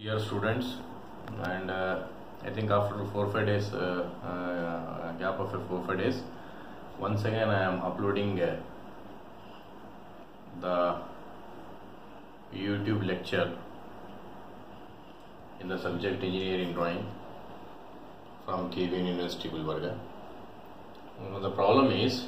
Dear students, and I think after 4-5 days gap of 4-5 days, once again I am uploading the YouTube lecture in the subject engineering drawing from KVN University Gulbarga. The problem is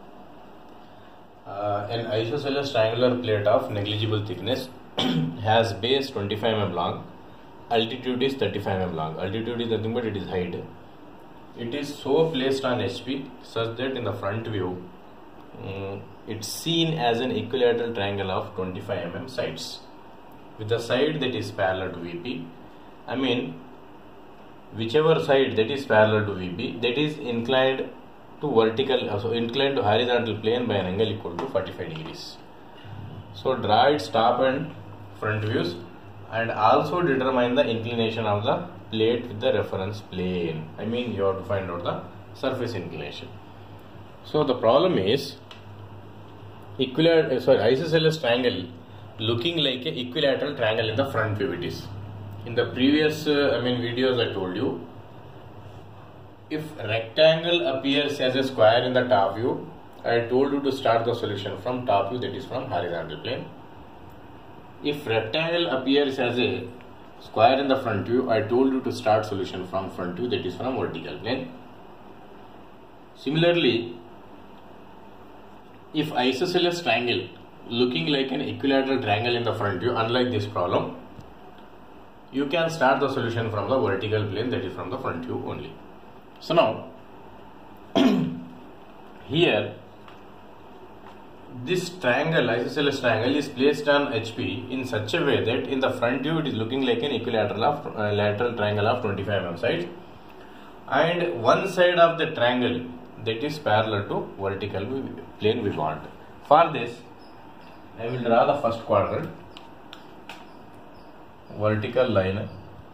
an isosceles triangular plate of negligible thickness has base 25 mm long, altitude is 35 mm long. Altitude is nothing but it is height. It is so placed on HP such that in the front view it's seen as an equilateral triangle of 25 mm sides with the side that is parallel to VP. I mean, whichever side that is parallel to VP, that is inclined to vertical, also inclined to horizontal plane by an angle equal to 45 degrees. So draw its top and front views and also determine the inclination of the plate with the reference plane. I mean, you have to find out the surface inclination. So the problem is isosceles triangle looking like a equilateral triangle in the front view. It is in the previous videos I told you, if rectangle appears as a square in the top view, I told you to start the solution from top view, that is from horizontal plane. If rectangle appears as a square in the front view, I told you to start solution from front view, that is from vertical plane. Similarly, if isosceles triangle looking like an equilateral triangle in the front view, unlike this problem, you can start the solution from the vertical plane, that is from the front view only. So now, here, this triangle, isosceles triangle, is placed on HP in such a way that in the front view it is looking like an equilateral of lateral triangle of 25 mm sides, and one side of the triangle that is parallel to vertical plane we want. For this, I will draw the first quadrant, vertical line,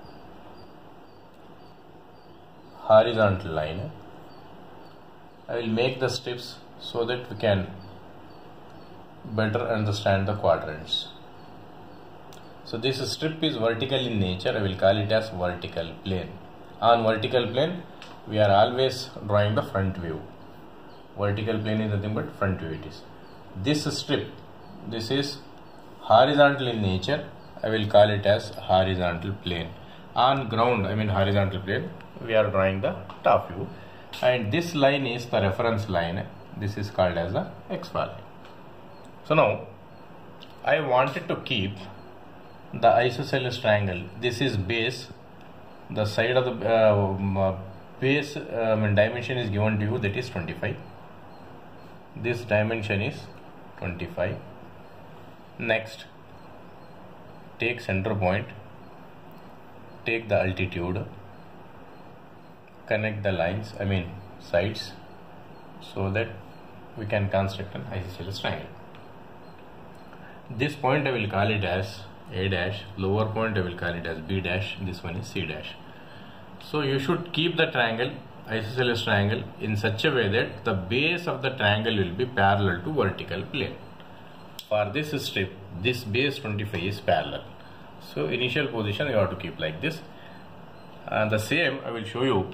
horizontal line. I will make the strips so that we can better understand the quadrants. So this strip is vertical in nature. I will call it as vertical plane. On vertical plane, we are always drawing the front view. Vertical plane is nothing but front view it is. This strip, this is horizontal in nature. I will call it as horizontal plane. On ground, horizontal plane, we are drawing the top view. And this line is the reference line. This is called as the XY line. So now, I wanted to keep the isosceles triangle. This is base. The side of the base dimension is given to you, that is 25. This dimension is 25. Next, take center point, take the altitude, connect the lines, sides, so that we can construct an isosceles triangle. This point I will call it as A dash, lower point I will call it as B dash, this one is C dash. So you should keep the triangle, isosceles triangle, in such a way that the base of the triangle will be parallel to vertical plane. For this strip, this base 25 is parallel. So initial position you have to keep like this. And the same I will show you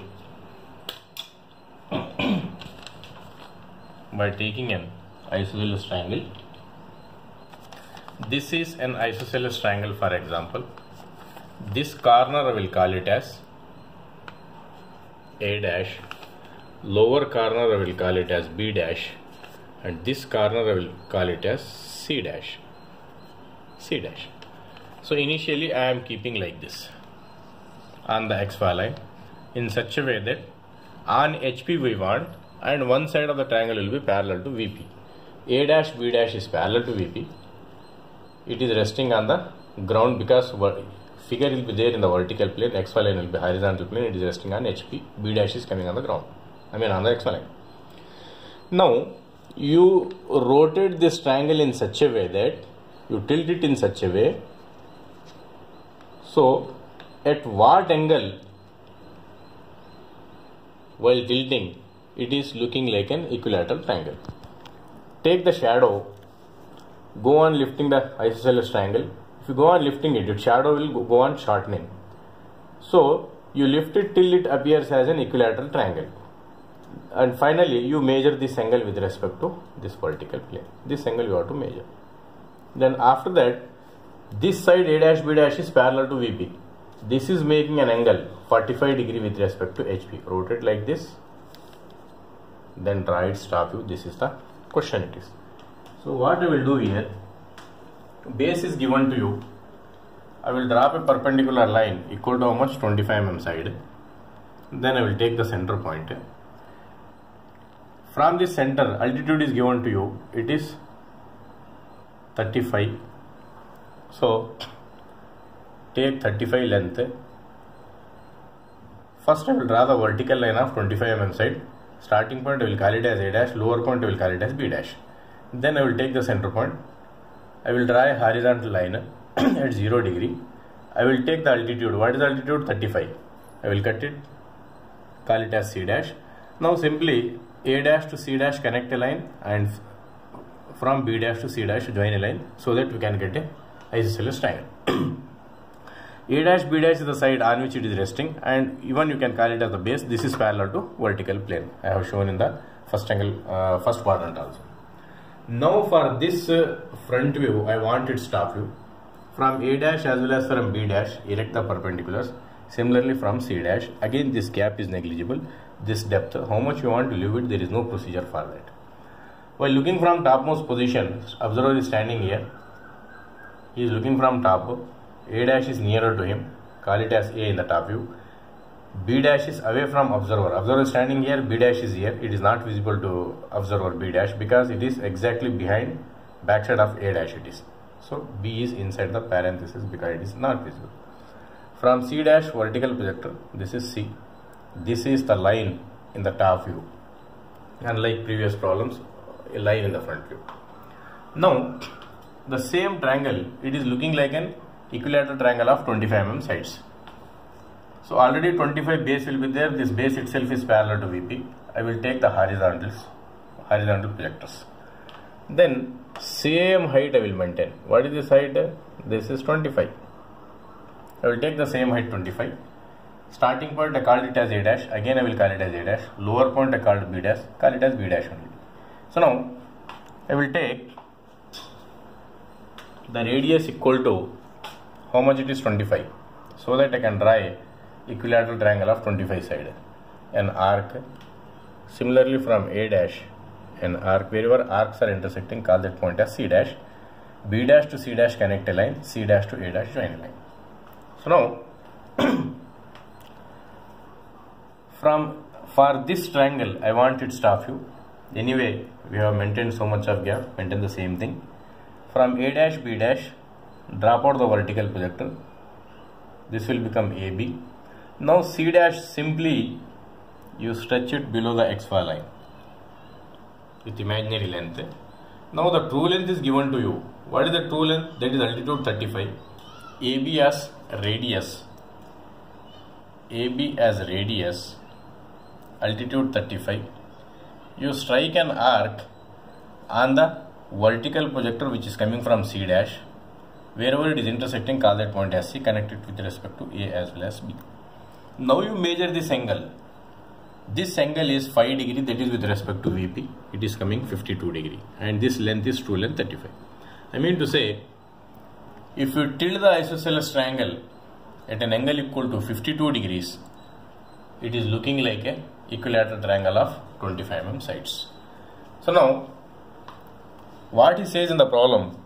by taking an isosceles triangle. This is an isosceles triangle, for example. This corner I will call it as A dash, lower corner I will call it as B dash, and this corner I will call it as C dash. C dash. So initially I am keeping like this on the XY line in such a way that on HP we want, and one side of the triangle will be parallel to VP. A dash, B dash is parallel to VP. It is resting on the ground because figure will be there in the vertical plane, XY line will be horizontal plane, it is resting on HP, B dash is coming on the ground, on the XY line. Now, you rotate this triangle in such a way that you tilt it in such a way, so at what angle while tilting it is looking like an equilateral triangle. Take the shadow, go on lifting the isosceles triangle If you go on lifting it, its shadow will go on shortening. So you lift it till it appears as an equilateral triangle. And finally, you measure this angle with respect to this vertical plane. This angle you have to measure. Then after that, this side A dash B dash is parallel to VP. This is making an angle 45 degree with respect to HP. Rotate like this. Then draw its top view. This is the question it is. So what I will do here, base is given to you. I will drop a perpendicular line equal to how much? 25 mm side. Then I will take the center point. From this center, altitude is given to you. It is 35. So take 35 length. First I will draw the vertical line of 25 mm side. Starting point I will call it as A dash, lower point I will call it as B dash. Then I will take the center point. I will draw a horizontal line at 0 degree. I will take the altitude. What is the altitude? 35. I will cut it, call it as C dash. Now simply A dash to C dash connect a line, and from B dash to C dash join a line, so that we can get a isosceles triangle. A dash B dash is the side on which it is resting, and even you can call it as the base. This is parallel to vertical plane. I have shown in the first angle, first quadrant also. Now for this front view, I want its top view. From A dash as well as from B dash, erect the perpendiculars. Similarly from C dash, again this gap is negligible. This depth, how much you want to leave it, there is no procedure for that. While looking from topmost position, observer is standing here. He is looking from top. A dash is nearer to him, call it as A in the top view. B dash is away from observer. Observer is standing here, B dash is here. It is not visible to observer B dash because it is exactly behind backside of A dash it is. So B is inside the parenthesis because it is not visible. From C dash vertical projector, this is C. This is the line in the top view. Unlike previous problems, a line in the front view. Now, the same triangle, it is looking like an equilateral triangle of 25 mm sides. So already 25 base will be there. This base itself is parallel to VP. I will take the horizontal projectors. Then same height I will maintain. What is this height? This is 25. I will take the same height 25. Starting point I called it as A dash. Again I will call it as A dash. Lower point I called B dash. Call it as B dash only. So now I will take the radius equal to how much it is? 25. So that I can draw a equilateral triangle of 25 side. An arc. Similarly from A dash, an arc, wherever arcs are intersecting, call that point as C dash. B dash to C dash connect a line. C dash to A dash join a line. So now for this triangle I want its top view. Anyway, we have maintained so much of gap, maintain the same thing. From A dash B dash, drop out the vertical projector. This will become AB. Now C dash, simply you stretch it below the XY line with imaginary length. Now the true length is given to you. What is the true length? That is altitude 35. AB as radius. AB as radius. Altitude 35. You strike an arc on the vertical projector which is coming from C dash. Wherever it is intersecting, call that point as C, connect it with respect to A as well as B. Now you measure this angle. This angle is 5 degree, that is with respect to VP. It is coming 52 degree. And this length is true length 35. I mean to say, if you tilt the isosceles triangle at an angle equal to 52 degrees, it is looking like a equilateral triangle of 25 mm sides. So now, what he says in the problem,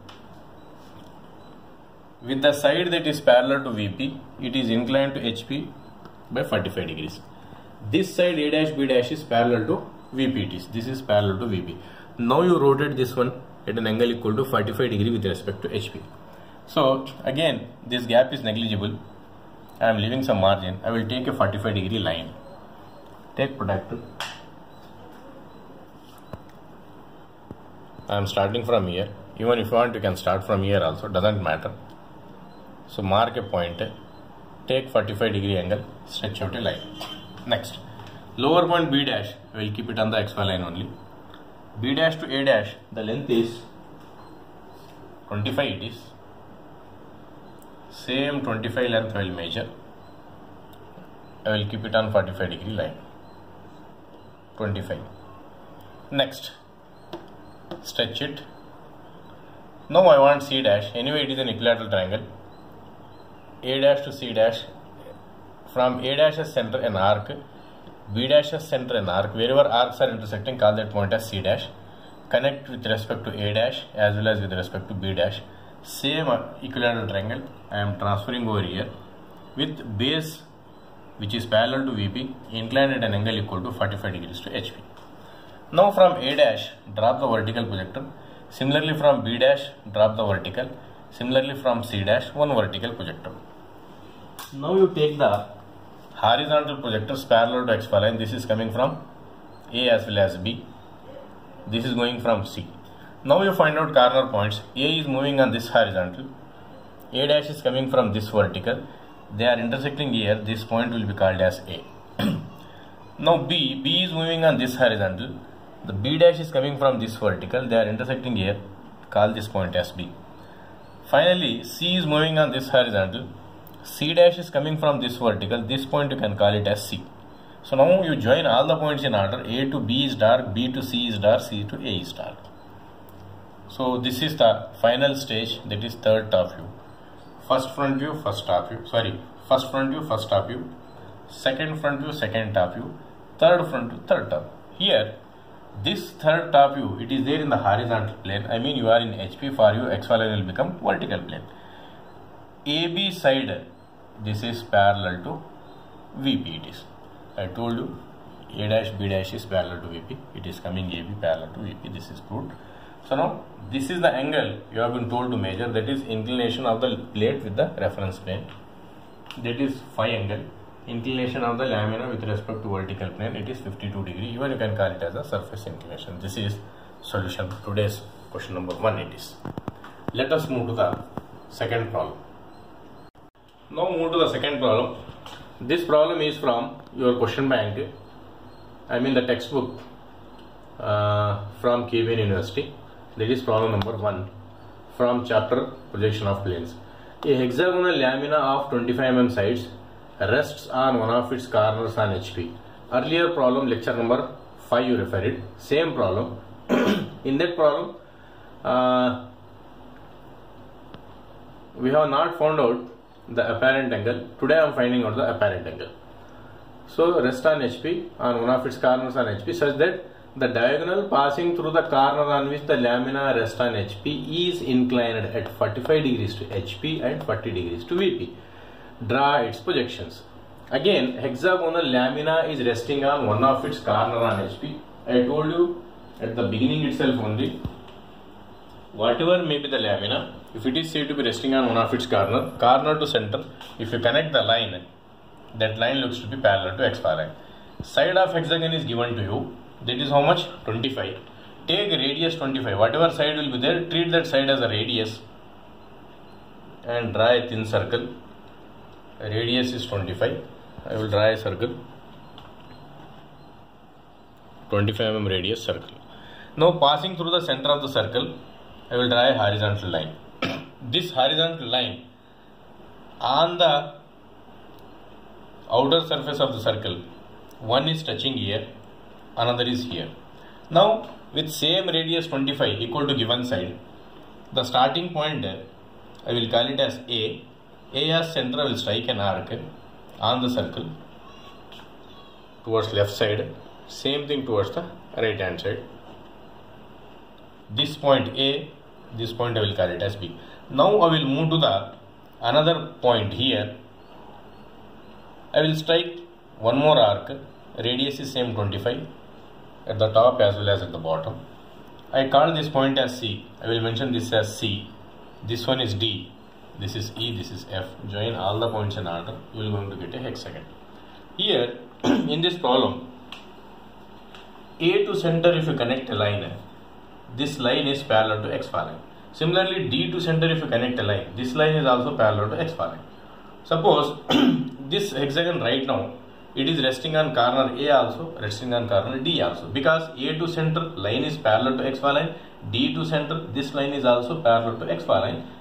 with the side that is parallel to VP, it is inclined to HP by 45 degrees. This side A dash B dash is parallel to VP. This is parallel to VP. Now you rotate this one at an angle equal to 45 degree with respect to HP. So again, this gap is negligible. I am leaving some margin. I will take a 45 degree line. Take protractor. I am starting from here. Even if you want, you can start from here also. Doesn't matter. So mark a point. Take 45 degree angle. Stretch out a line. Next, lower point B dash, I will keep it on the XY line only. B dash to A dash, the length is 25 it is. Same 25 length I will measure. I will keep it on 45 degree line. 25. Next, stretch it. Now I want C dash. Anyway, it is an equilateral triangle. A dash to C dash. From A dash as center an arc, B dash as center an arc. Wherever arcs are intersecting, call that point as C dash. Connect with respect to A dash as well as with respect to B dash. Same equilateral triangle I am transferring over here with base which is parallel to VP, inclined at an angle equal to 45 degrees to HP. Now from A dash, drop the vertical projector. Similarly from B dash, drop the vertical. Similarly from C dash, one vertical projector. Now you take the horizontal projectors parallel to XY line. This is coming from A as well as B. This is going from C. Now you find out corner points. A is moving on this horizontal. A dash is coming from this vertical. They are intersecting here. This point will be called as A. Now B is moving on this horizontal. The B dash is coming from this vertical. They are intersecting here. Call this point as B. Finally, C is moving on this horizontal. C dash is coming from this vertical. This point you can call it as C. So now you join all the points in order. A to B is dark, B to C is dark, C to A is dark. So this is the final stage, that is third top view. First front view, first top view. First front view, first top view. Second front view, second top view. Third front view, third top. Here, this third top view, it is there in the horizontal plane. I mean, you are in HP. For you, XY line will become vertical plane. AB side, this is parallel to VP. It is. I told you, A dash, B dash is parallel to VP. It is coming AB parallel to VP. This is proved. So now, this is the angle you have been told to measure. That is inclination of the plate with the reference plane. That is phi angle. Inclination of the lamina with respect to vertical plane. It is 52 degree. Even you can call it as a surface inclination. This is solution. Today's question number 1 it is. Let us move to the second problem. Now move to the second problem. This problem is from your question bank. I mean the textbook from KBN University. That is problem number 1 from chapter projection of planes. A hexagonal lamina of 25 mm sides rests on one of its corners on HP. Earlier problem, lecture number 5 you referred. Same problem. In that problem, we have not found out the apparent angle. Today I am finding out the apparent angle. So rest on HP, on one of its corners on HP, such that the diagonal passing through the corner on which the lamina rests on HP is inclined at 45 degrees to HP and 40 degrees to VP. Draw its projections. Again, hexagonal lamina is resting on one of its corner on HP. I told you at the beginning itself only, whatever may be the lamina, if it is said to be resting on one of its corner to center, if you connect the line, that line looks to be parallel to XY line. Side of hexagon is given to you. That is how much? 25. Take radius 25. Whatever side will be there, treat that side as a radius and draw a thin circle. Radius is 25. I will draw a circle. 25 mm radius circle. Now passing through the center of the circle, I will draw a horizontal line. This horizontal line on the outer surface of the circle, one is touching here, another is here. Now with same radius 25 equal to given side, the starting point I will call it as A. A as center will strike an arc on the circle towards left side, same thing towards the right hand side. This point A, this point I will call it as B. Now I will move to the another point here. I will strike one more arc. Radius is same 25 at the top as well as at the bottom. I call this point as C. I will mention this as C. This one is D. This is E. This is F. Join all the points in order. You will going to get a hexagon. Here in this problem, A to center, if you connect a line, this line is parallel to XY line. Similarly, D to center, if you connect a line, this line is also parallel to XY line. Suppose this hexagon right now, it is resting on corner A also, resting on corner D also. Because A to center line is parallel to XY line, D to center, this line is also parallel to XY line.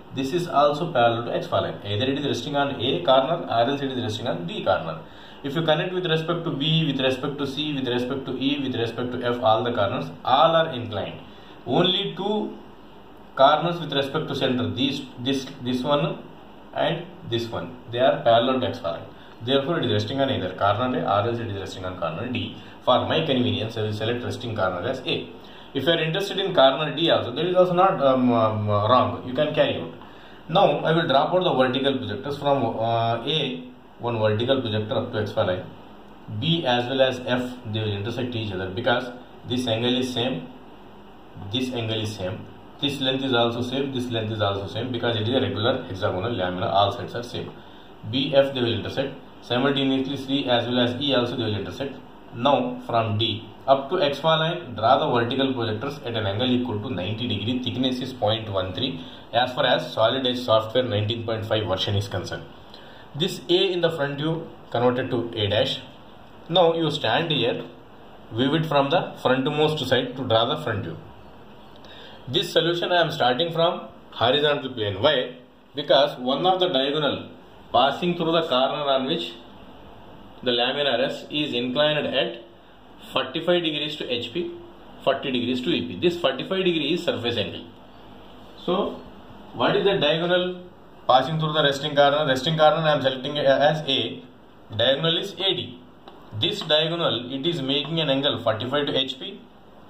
this is also parallel to XY line. Either it is resting on A corner or else it is resting on B corner. If you connect with respect to B, with respect to C, with respect to E, with respect to F, all the corners, all are inclined. Only two corners with respect to center, this one and this one, they are parallel to XY line. Therefore, it is resting on either corner A or else it is resting on corner D. For my convenience, I will select resting corner as A. If you are interested in corner D also, that is also not wrong. You can carry out. Now, I will drop out the vertical projectors from A, one vertical projector up to XY line. B as well as F, they will intersect each other because this angle is same, this angle is same, this length is also same, this length is also same because it is a regular hexagonal lamina, all sides are same. B, F, they will intersect. Simultaneously, C as well as E also they will intersect. Now, from D up to XY line, draw the vertical projectors at an angle equal to 90 degree. Thickness is 0.13 as far as Solid Edge Software 19.5 version is concerned. This A in the front view converted to A dash. Now, you stand here, view it from the frontmost side to draw the front view. This solution I am starting from horizontal plane. Why? Because one of the diagonal passing through the corner on which the lamina rests is inclined at 45 degrees to HP, 40 degrees to EP. This 45 degree is surface angle. So, what is the diagonal passing through the resting corner? Resting corner I am selecting as A. Diagonal is AD. This diagonal, it is making an angle 45 to HP,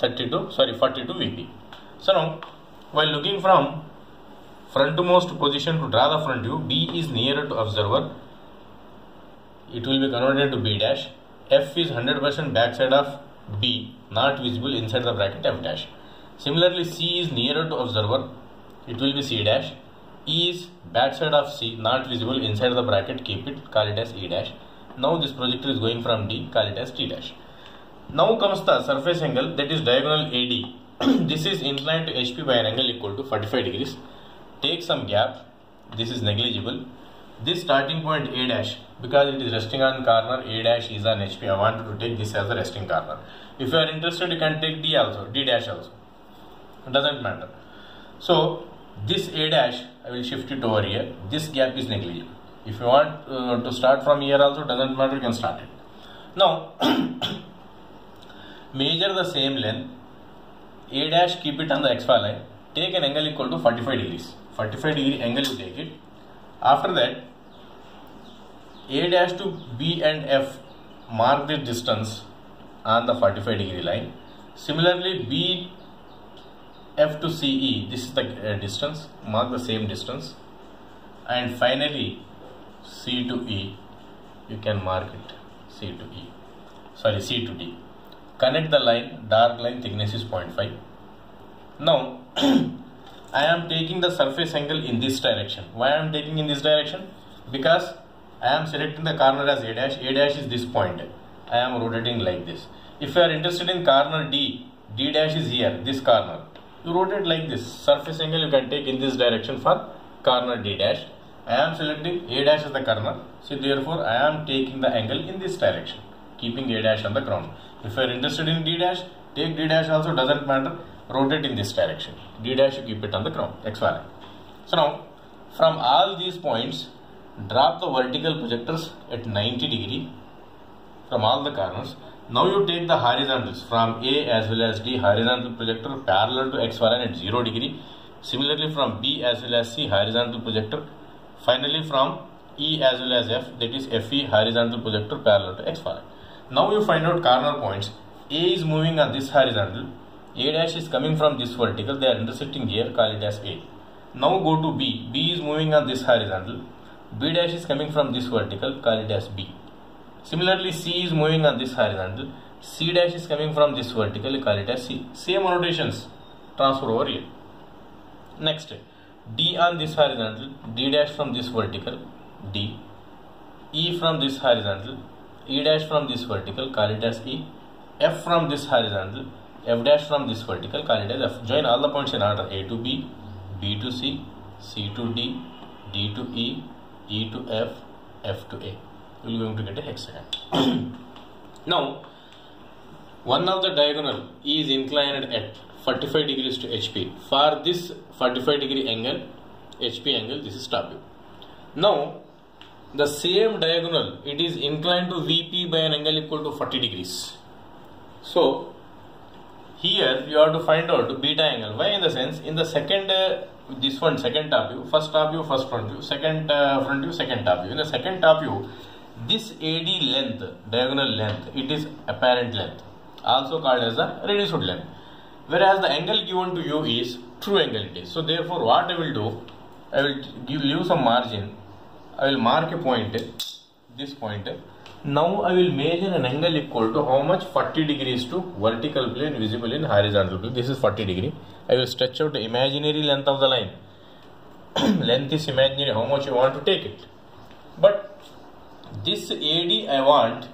40 to VP. So now, while looking from frontmost position to draw the front view, B is nearer to observer. It will be converted to B dash. F is 100% backside of B, not visible inside the bracket F dash. Similarly, C is nearer to observer. It will be C dash. E is backside of C, not visible inside the bracket. Keep it, call it as E dash. Now this projector is going from D, call it as T dash. Now comes the surface angle, that is diagonal AD. This is inclined to HP by an angle equal to 45 degrees. Take some gap. This is negligible. This starting point A dash, because it is resting on corner, A dash is on HP. I wanted to take this as a resting corner. If you are interested, you can take D also, D dash also. It doesn't matter. So this A dash, I will shift it over here. This gap is negligible. If you want to start from here also, doesn't matter, you can start it. Now, measure the same length. A dash, keep it on the XY line. Take an angle equal to 45 degrees. 45 degree angle you take it. After that, A dash to B and F, mark the distance on the 45 degree line. Similarly, B F to CE, this is the distance, mark the same distance. And finally, C to E, you can mark it, C to D. Connect the line, dark line, thickness is 0.5. Now, I am taking the surface angle in this direction. Why I am taking in this direction? Because I am selecting the corner as A dash. A dash is this point. I am rotating like this. If you are interested in corner D, D dash is here, this corner. You rotate like this. Surface angle you can take in this direction for corner D dash. I am selecting A dash as the corner. So therefore, I am taking the angle in this direction, keeping A dash on the ground. If you are interested in D dash, take D dash also, doesn't matter. Rotate in this direction. D dash you keep it on the ground, XY line. So now, from all these points, drop the vertical projectors at 90 degree from all the corners. Now you take the horizontals from A as well as D, horizontal projector parallel to XY line at 0 degree. Similarly from B as well as C, horizontal projector. Finally from E as well as F, that is FE, horizontal projector parallel to XY line. Now you find out corner points. A is moving on this horizontal. A dash is coming from this vertical. They are intersecting here. Call it as A. Now go to B. B is moving on this horizontal. B dash is coming from this vertical. Call it as B. Similarly, C is moving on this horizontal. C dash is coming from this vertical. Call it as C. Same annotations. Transfer over here. Next, D on this horizontal. D dash from this vertical. D. E from this horizontal. E dash from this vertical, call it as E. F from this horizontal, F dash from this vertical, call it as F. Join all the points in order, A to B, B to C, C to D, D to E, E to F, F to A. You are going to get a hexagon. Now, one of the diagonal is inclined at 45 degrees to HP. For this 45 degree angle, HP angle, this is top view. Now the same diagonal, it is inclined to VP by an angle equal to 40 degrees. So here you have to find out beta angle. Why? In the sense, in the second this one second top view, first top view, first front view, second front view, second top view. In the second top view, this AD length, diagonal length, it is apparent length, also called as the reduced length, whereas the angle given to you is true angle it is. So therefore what I will do, I will leave some margin, I will mark a point, this point. Now I will measure an angle equal to how much? 40 degrees to vertical plane visible in horizontal plane. This is 40 degree. I will stretch out the imaginary length of the line. Length is imaginary, how much you want to take it. But this AD I want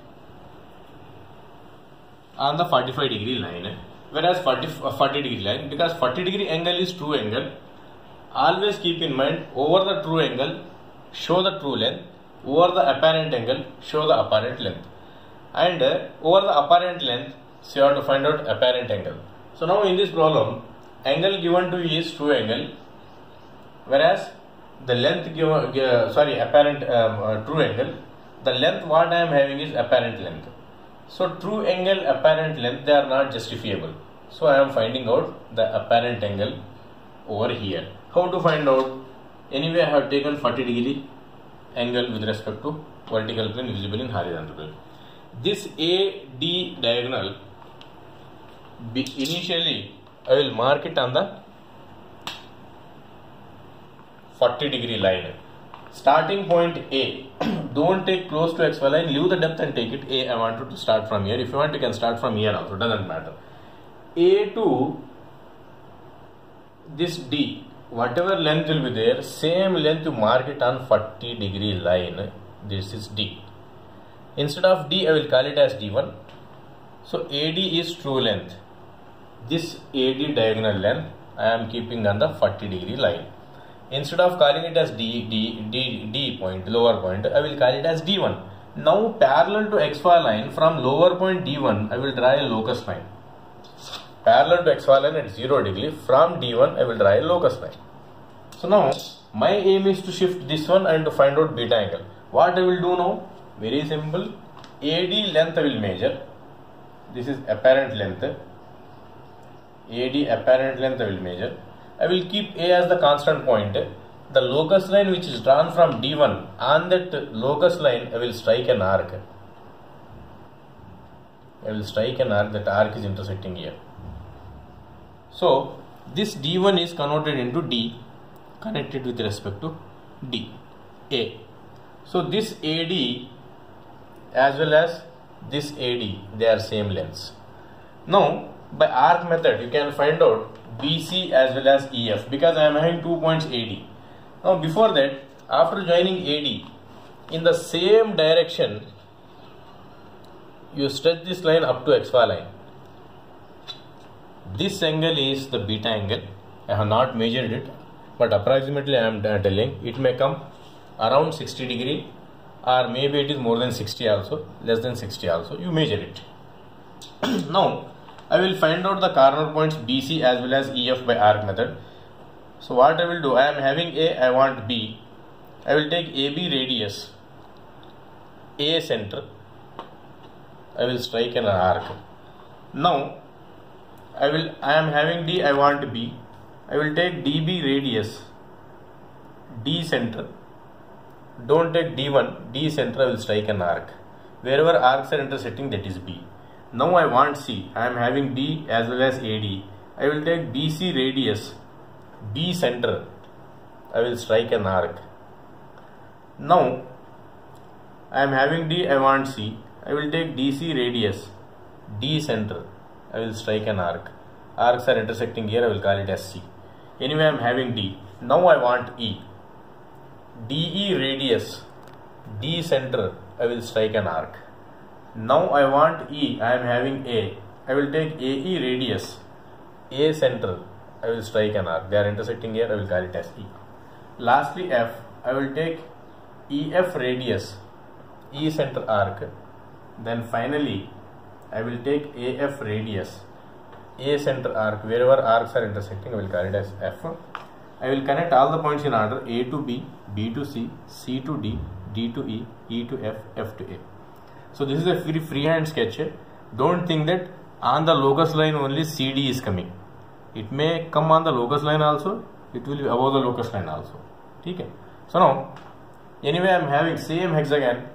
on the 45 degree line, whereas 40 degree line, because 40 degree angle is true angle. Always keep in mind, over the true angle show the true length, over the apparent angle show the apparent length, and over the apparent length, so you have to find out apparent angle. So now in this problem, angle given to you is true angle, whereas the length given apparent true angle, the length what I am having is apparent length. So true angle, apparent length, they are not justifiable. So I am finding out the apparent angle over here. How to find out? Anyway, I have taken 40 degree angle with respect to vertical plane visible in horizontal plane. This AD diagonal, initially I will mark it on the 40 degree line. Starting point A, don't take close to XY line, leave the depth and take it. A, I wanted to start from here. If you want, you can start from here also, doesn't matter. A to this D, whatever length will be there, same length you mark it on 40 degree line. This is D. Instead of D, I will call it as D1. So AD is true length. This AD diagonal length I am keeping on the 40 degree line. Instead of calling it as D point, lower point, I will call it as D1. Now parallel to XY line, from lower point D1, I will draw a locus line. Parallel to XY line at 0 degree, from D1 I will draw a locus line. So now my aim is to shift this one and to find out beta angle. What I will do now? Very simple. AD length I will measure. This is apparent length. AD apparent length I will measure. I will keep A as the constant point. The locus line which is drawn from D1, on that locus line I will strike an arc. I will strike an arc, that arc is intersecting here. So this D1 is converted into D, connected with respect to D, A. So this AD as well as this AD, they are same lengths. Now by arc method you can find out BC as well as EF, because I am having 2 points AD. Now before that, after joining AD, in the same direction you stretch this line up to XY line. This angle is the beta angle. I have not measured it, but approximately I am telling it may come around 60 degree, or maybe it is more than 60 also, less than 60 also. You measure it. Now I will find out the corner points BC as well as EF by arc method. So what I will do, I am having A, I want B. I will take AB radius, A center, I will strike an arc. Now I am having D, I want B. I will take DB radius, D center. Don't take D1, D center, I will strike an arc. Wherever arcs are intersecting, that is B. Now I want C. I am having D as well as AD. I will take BC radius, B center. I will strike an arc. Now I am having D. I want C. I will take DC radius, D center. I will strike an arc. Arcs are intersecting here. I will call it as C. Anyway, I am having D. Now I want E. DE radius, D center. I will strike an arc. Now I want E, I am having A. I will take AE radius, A center, I will strike an arc. They are intersecting here, I will call it as E. Lastly F, I will take EF radius, E center arc. Then finally I will take AF radius, A center arc. Wherever arcs are intersecting, I will call it as F. I will connect all the points in order A to B, B to C, C to D, D to E, E to F, F to A. So this is a very freehand sketch. Don't think that on the locus line only CD is coming. It may come on the locus line also. It will be above the locus line also. Okay. So now, anyway, I am having same hexagon.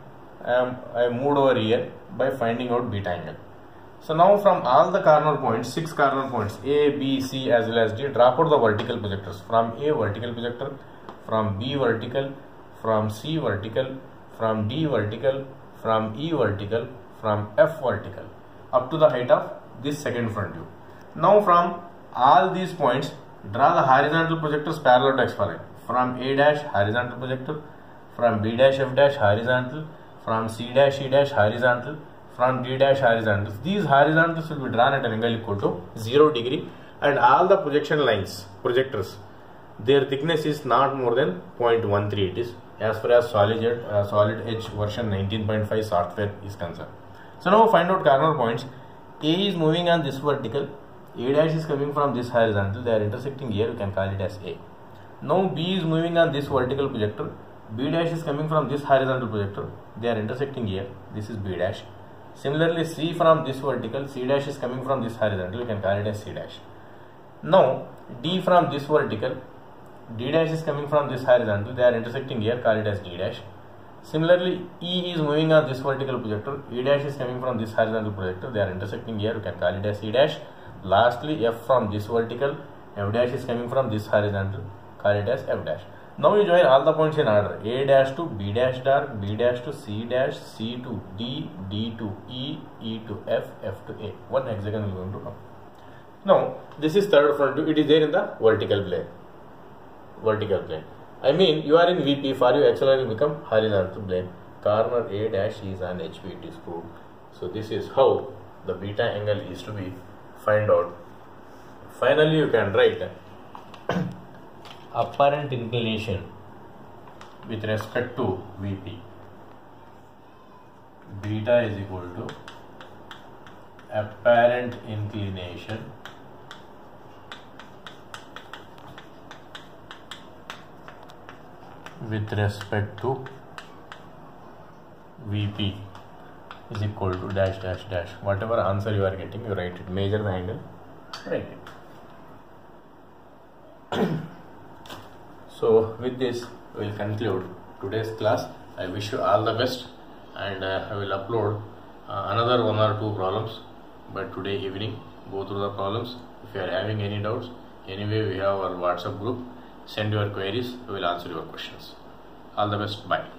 I moved over here by finding out beta angle. So now from all the corner points, 6 corner points A, B, C as well as D, drop out the vertical projectors. From A vertical projector, from B vertical, from C vertical, from D vertical, from E vertical, from F vertical, up to the height of this second front view. Now from all these points, draw the horizontal projectors parallel to XY line. From A dash horizontal projector, from B dash F dash horizontal, from C dash E dash horizontal, from D dash horizontals. These horizontals will be drawn at an angle equal to 0 degree, and all the projection lines, projectors, their thickness is not more than 0.13. It is as far as solid edge version 19.5 software is concerned. So now find out corner points. A is moving on this vertical, A dash is coming from this horizontal, they are intersecting here, you can call it as A. Now B is moving on this vertical projector, B dash is coming from this horizontal projector, they are intersecting here, this is B dash. Similarly, C from this vertical, C dash is coming from this horizontal, you can call it as C dash. Now, D from this vertical, D dash is coming from this horizontal, they are intersecting here, call it as D dash. Similarly, E is moving on this vertical projector, E dash is coming from this horizontal projector, they are intersecting here, you can call it as E dash. Lastly, F from this vertical, F dash is coming from this horizontal, call it as F dash. Now you join all the points in order, A dash to B dash dark, B dash to C dash, C to D, D to E, E to F, F to A. One hexagon is going to come. Now, this is third front view, it is there in the vertical plane. Vertical plane. I mean, you are in VP, for you XLR will become horizontal plane. Corner A dash is on HP, it is proved. So this is how the beta angle is to be find out. Finally, you can write apparent inclination with respect to VP. Beta is equal to apparent inclination with respect to VP is equal to dash dash dash. Whatever answer you are getting, you write it. Measure the angle, write it. So with this we will conclude today's class. I wish you all the best, and I will upload another 1 or 2 problems by today evening. Go through the problems. If you are having any doubts, anyway we have our WhatsApp group. Send your queries, we will answer your questions. All the best. Bye.